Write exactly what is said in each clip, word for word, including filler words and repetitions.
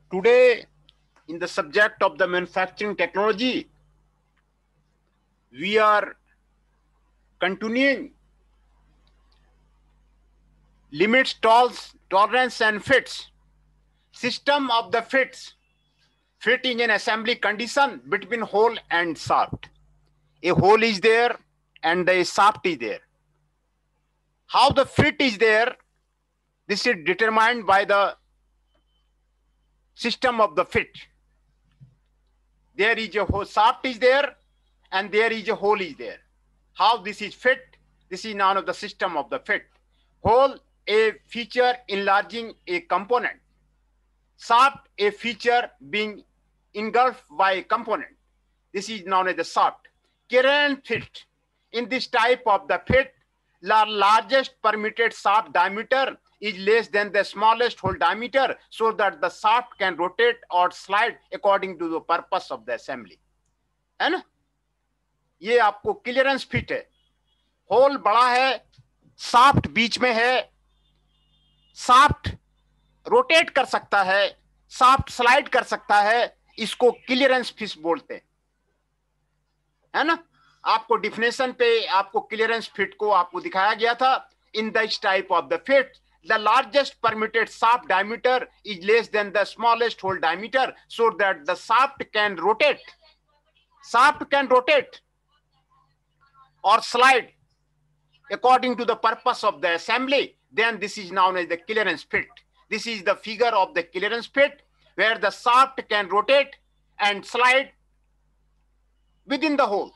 Today, in the subject of the manufacturing technology, we are continuing limits, tolls, tolerance, and fits. System of the fits. Fit is an assembly condition between hole and shaft. A hole is there and a shaft is there. How the fit is there, this is determined by the system of the fit. There is a hole, shaft is there, and there is a hole is there. How this is fit? This is known as the system of the fit. Hole, a feature enlarging a component. Shaft, a feature being engulfed by a component. This is known as the shaft. Current fit. In this type of the fit, the largest permitted shaft diameter is less than the smallest hole diameter, so that the shaft can rotate or slide according to the purpose of the assembly. है ना? ये आपको clearance fit है. Whole बड़ा है, shaft बीच में है, shaft rotate कर सकता है, शाफ्ट स्लाइड कर सकता है, इसको क्लियरेंस फिट बोलते हैं, है ना? आपको डिफिनेशन पे आपको क्लियरेंस फिट को आपको दिखाया गया था. In this type of the fit, the largest permitted shaft diameter is less than the smallest hole diameter, so that the shaft can rotate. Shaft can rotate or slide according to the purpose of the assembly. Then this is known as the clearance fit. This is the figure of the clearance fit, where the shaft can rotate and slide within the hole.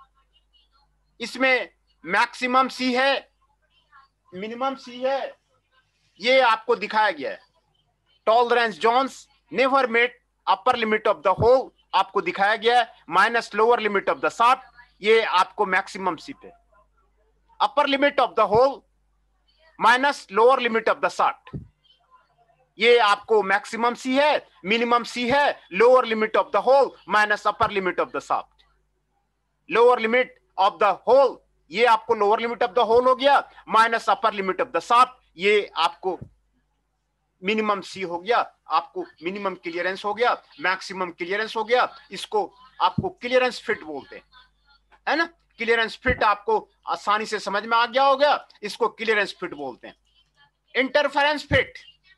इसमें maximum C है, minimum C है, ये आपको दिखाया गया है. Tolerance zones never met upper limit of the hole आपको दिखाया गया है, minus lower limit of the shaft, ये आपको मैक्सिमम सी पे. Upper limit of the hole minus lower limit of the shaft, ये आपको मैक्सिमम सी है, मिनिमम सी है, lower limit of the hole minus upper limit of the shaft. Lower limit of the hole, ये आपको lower limit of the hole हो गया, minus upper limit of the shaft, ये आपको minimum सी हो गया, आपको मिनिमम क्लियरेंस हो गया, मैक्सिमम क्लियरेंस हो गया. इसको आपको क्लियरेंस फिट बोलते हैं, है ना? क्लियरेंस फिट आपको आसानी से समझ में आ गया होगा, इसको क्लियरेंस फिट बोलते हैं. Interference fit,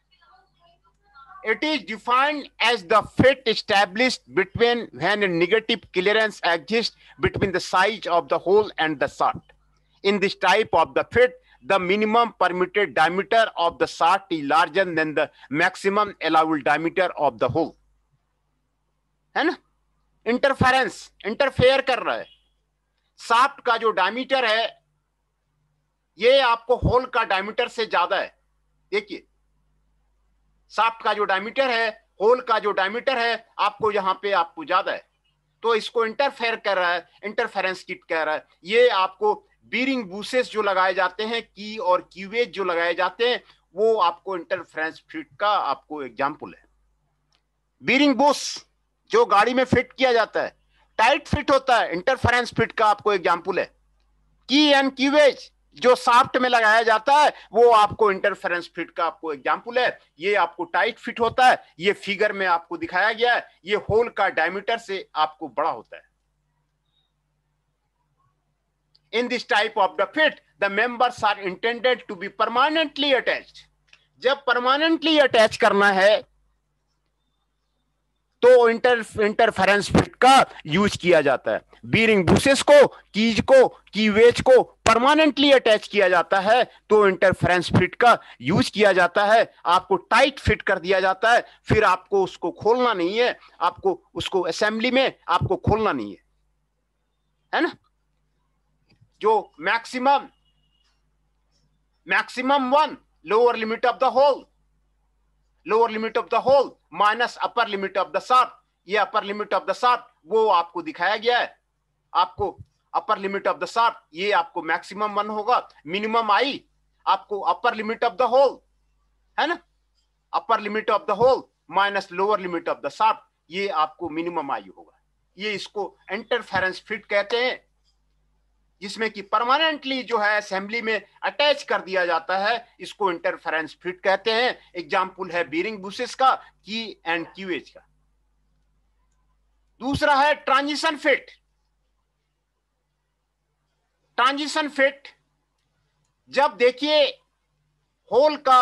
it is defined as the fit established between when a negative clearance exists between the size of the hole and the shaft. In this type of the fit, the minimum permitted diameter of the shaft is larger than the maximum allowed diameter of the hole. है ना? Interference, interfere कर रहा है. Shaft का जो diameter है, ये आपको होल का डायमीटर से ज्यादा है. देखिए, शाफ्ट का जो डायमीटर है, होल का जो डायमीटर है, आपको यहां पे आपको ज्यादा है, तो इसको इंटरफेयर कर रहा है, इंटरफेरेंस किट कह रहा है. ये आपको बीरिंग बूसेस जो लगाए जाते हैं, की और क्यूवेज जो लगाए जाते हैं, वो आपको इंटरफेरेंस फिट का आपको एग्जांपल है. बीरिंग बूस जो गाड़ी में फिट किया जाता है, टाइट फिट होता है, इंटरफेरेंस फिट का आपको एग्जांपल है. की एंड क्यूवेज जो शाफ्ट में लगाया जाता है, वो आपको इंटरफेरेंस फिट का आपको एग्जांपल है. ये आपको टाइट फिट होता है, ये फिगर में आपको दिखाया गया है, ये होल का डायमीटर से आपको बड़ा होता है. In this type of the fit, the members are intended to be permanently attached. जब permanently attach करना है, तो इंटर इंटरफेरेंस फिट का यूज किया जाता है. बीरिंग बूसेस को, कीज को, कीवेज को परमानेंटली अटैच किया जाता है, तो इंटरफेरेंस फिट का यूज किया जाता है. आपको टाइट फिट कर दिया जाता है, फिर आपको उसको खोलना नहीं है, आपको उसको असेंबली में आपको खोलना नहीं है, है ना? जो maximum maximum one lower limit of the hole, lower limit of the hole minus upper limit of the shaft, ये upper limit of the shaft वो आपको दिखाया गया है. आपको upper limit of the shaft, ये आपको मैक्सिमम वन होगा. मिनिमम आई आपको upper limit of the hole, है ना? Upper limit of the hole minus lower limit of the shaft, ये आपको मिनिमम आई होगा. ये इसको इंटरफेरेंस फिट कहते हैं. जिसमें कि परमानेंटली जो है असेंबली में अटैच कर दिया जाता है, इसको इंटरफेरेंस फिट कहते हैं। एग्जाम्पल है बीरिंग बुशेस का, की एंड क्यूएच का। दूसरा है ट्रांजिशन फिट। ट्रांजिशन फिट, जब देखिए होल का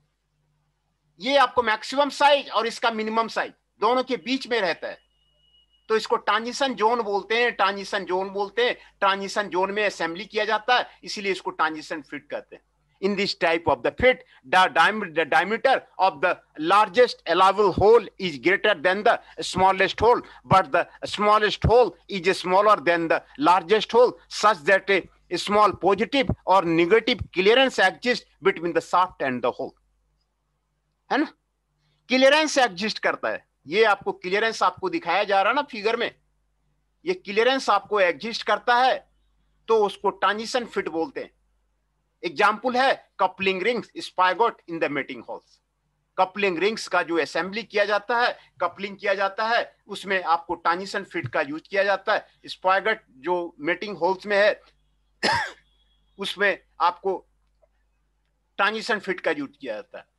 ये आपको मैक्सिमम साइज और इसका मिनिमम साइज दोनों के बीच में रहता है, तो इसको ट्रांजिशन जोन बोलते हैं। ट्रांजिशन जोन बोलते हैं ट्रांजिशन जोन में असेंबली किया जाता है, इसीलिए इसको ट्रांजिशन फिट कहते हैं। In this type of the fit, the, the diameter of the largest allowable hole is greater than the smallest hole, but the smallest hole is smaller than the largest hole, such that a, a small positive or negative clearance exists between the shaft and the hole. है ना, clearance exist करता है। ये आपको clearance आपको दिखाया जा रहा है ना फिगर में, ये क्लियरेंस आपको एग्जिस्ट करता है, तो उसको ट्रांजिशन फिट बोलते हैं। एग्जाम्पल है coupling rings spigot in the mating holes. Coupling rings का जो असेंबली किया जाता है, कपलिंग किया जाता है, उसमें आपको ट्रांजिशन फिट का यूज किया जाता है। स्पाइगोट जो मेटिंग होल्स में है उसमें आपको ट्रांजिशन फिट का यूज किया जाता है।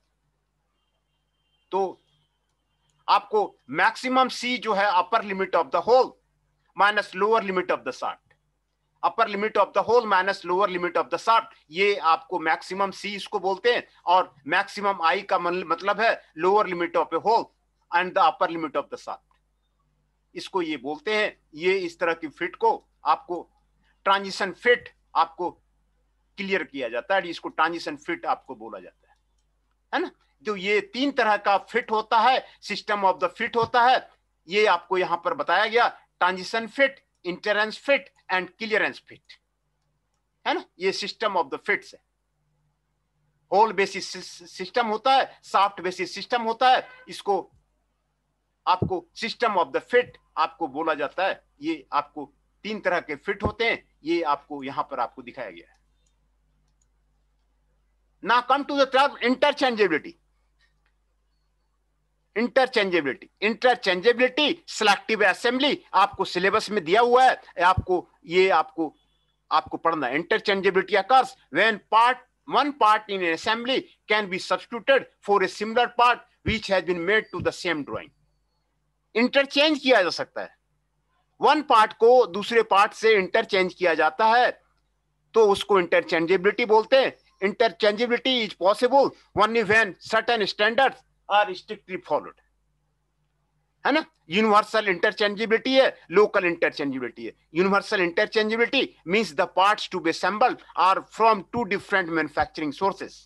तो आपको मैक्सिमम सी जो है upper limit of the hole minus lower limit of the shaft, upper limit of the hole minus lower limit of the shaft, ये आपको मैक्सिमम सी इसको बोलते हैं। और मैक्सिमम आई का मतलब है lower limit of a hole and the upper limit of the shaft, इसको ये बोलते हैं। ये इस तरह की फिट को आपको ट्रांजिशन फिट आपको क्लियर किया जाता है, इसको ट्रांजिशन फिट आपको बोला जाता है, है ना। तो ये तीन तरह का फिट होता है, सिस्टम ऑफ द फिट होता है, ये आपको यहां पर बताया गया। Transition fit, interference fit and clearance fit, है ना। ये सिस्टम ऑफ द फिट्स है। होल बेसिस सिस्टम होता है, सॉफ्ट बेसिस सिस्टम होता है, इसको आपको सिस्टम ऑफ द फिट आपको बोला जाता है। ये आपको तीन तरह के फिट होते हैं, ये आपको यहां पर आपको दिखाया गया है। Now come to the term interchangeability. Interchangeability, interchangeability selective assembly आपको सिलेबस में दिया हुआ है, आपको ये आपको आपको पढ़ना है। Interchangeability occurs when part one part in an assembly can be substituted for a similar part which has been made to the same drawing. Interchange किया जा सकता है, वन पार्ट को दूसरे पार्ट से इंटरचेंज किया जाता है, तो उसको इंटरचेंजेबिलिटी बोलते हैं। Interchangeability is possible only when certain standards are strictly followed, है ना। यूनिवर्सल इंटरचेंजेबिलिटी है, लोकल इंटरचेंजेबिलिटी है। Universal interchangeability means the parts to be assembled are from two different manufacturing sources.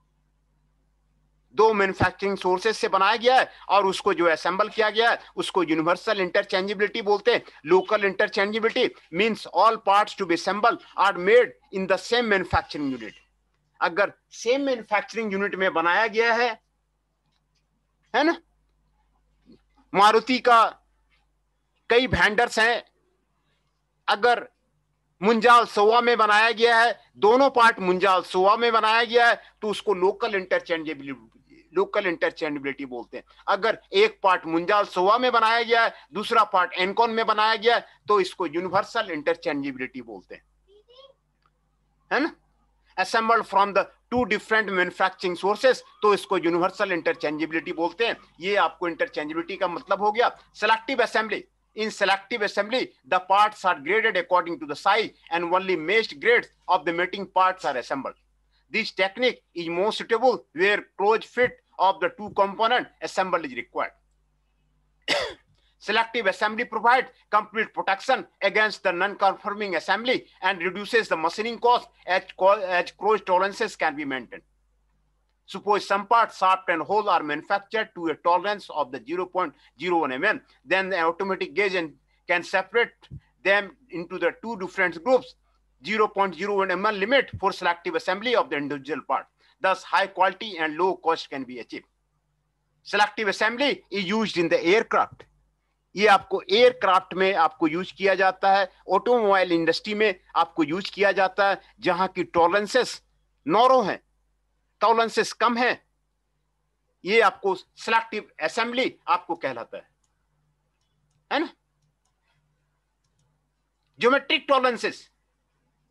दो मैन्युफैक्चरिंग सोर्सेस से बनाया गया है और उसको जो असेंबल किया गया है उसको यूनिवर्सल इंटरचेंजेबिलिटी बोलते हैं। Local interchangeability means all parts to be assembled are made in the same manufacturing unit. अगर सेम मैन्युफैक्चरिंग यूनिट में बनाया गया है, है ना। मारुति का कई वेंडर्स हैं, अगर मुंजाल सोवा में बनाया गया है, दोनों पार्ट मुंजाल सोवा में बनाया गया है, तो उसको लोकल इंटरचेंजेबिलिटी लोकल इंटरचेंजेबिलिटी बोलते हैं। अगर एक पार्ट मुंजाल सोवा में बनाया गया है, दूसरा पार्ट एनकॉन में बनाया गया है, तो इसको यूनिवर्सल इंटरचेंजेबिलिटी बोलते हैं, है ना। assembled from the two different manufacturing sources, तो इसको यूनिवर्सल इंटरचेंजेबिलिटी बोलते हैं। ये आपको इंटरचेंजेबिलिटी का मतलब हो गया। Selective assembly, in selective assembly the parts are graded according to the size and only matched grades of the mating parts are assembled. This technique is most suitable where close fit of the two component assembled is required. Selective assembly provides complete protection against the non-conforming assembly and reduces the machining cost as, as cross tolerances can be maintained. Suppose some parts, shaft and hole, are manufactured to a tolerance of the zero point zero one millimeter, then the automatic gauge can separate them into the two different groups, zero point zero one millimeter limit for selective assembly of the individual part. Thus, high quality and low cost can be achieved. Selective assembly is used in the aircraft. ये आपको aircraft में आपको use किया जाता है, automobile industry में आपको use किया जाता है, जहां की टॉलरेंसेस नॉरो हैं, टॉलरेंसेस कम है, ये आपको सिलेक्टिव असेंबली आपको कहलाता है, है ना। Geometric tolerances,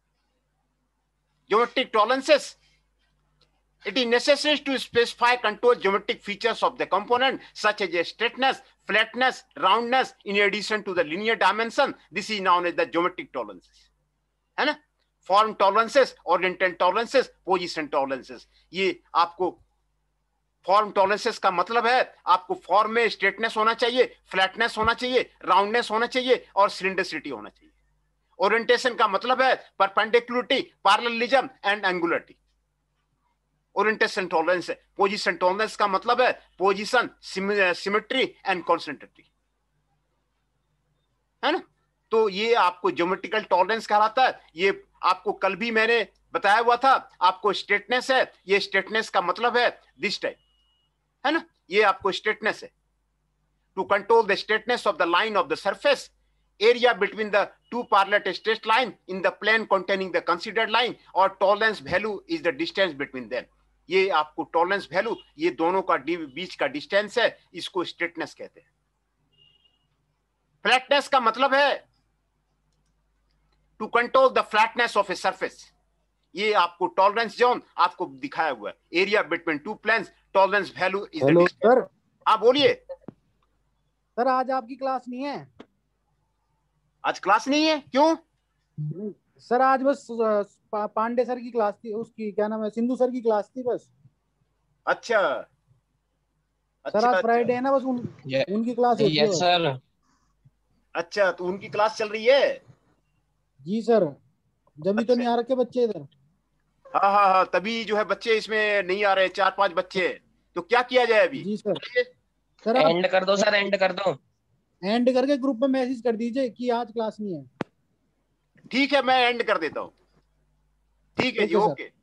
geometric tolerances, it is necessary to specify control geometric features of the component such as straightness, flatness, roundness in addition to the linear dimension. This is known as the geometric tolerances, है ना? Form tolerances, orientation tolerances, position tolerances. ये आपको form tolerances का मतलब है आपको form में straightness होना चाहिए, फ्लैटनेस होना चाहिए, राउंडनेस होना चाहिए और सिलिंडरिसिटी होना चाहिए. ओरिएंटेशन का मतलब है perpendicularity, parallelism and angularity. Orientation tolerance है. पोजीशन टॉलरेंस का मतलब है पोजीशन, सिमेट्री एंड कॉन्सेंट्रिटी, है ना? तो ये आपको ज्योमेट्रिकल टॉलरेंस कहलाता है. ये आपको कल भी मैंने बताया हुआ था. आपको स्ट्रेटनेस है, ये स्ट्रेटनेस का मतलब है दिस टाइप, है ना? ये आपको स्ट्रेटनेस है. To control the straightness of the line of the surface, area between the two parallel straight line in the plane containing the considered line, और tolerance value is the distance between them. ये आपको tolerance value, ये दोनों का बीच का distance है, इसको straightness कहते हैं. फ्लैटनेस का मतलब है to control the flatness of a surface. ये आपको टॉलरेंस जोन आपको दिखाया हुआ है. Area between two planes, tolerance value is the distance. हाँ बोलिए सर. आज आपकी क्लास नहीं है? आज क्लास नहीं है, क्यों सर? आज बस पा, पांडे सर की क्लास थी, उसकी क्या नाम है, सिंधु सर की क्लास थी बस. अच्छा सर आज फ्राइडे है ना, बस उन, उनकी क्लास होती है. Yes sir. अच्छा तो उनकी क्लास चल रही है? जी सर. जब तो नहीं आ रखे बच्चे इधर. हाँ हाँ हाँ, तभी जो है बच्चे इसमें नहीं आ रहे, चार पांच बच्चे. तो क्या किया जाए अभी? जी सर. सर एंड कर दो सर, एंड कर दो. एंड करके ग्रुप में मैसेज कर दीजिए कि आज क्लास नहीं है. ठीक है, मैं एंड कर देता हूँ. ठीक है जी, ओके.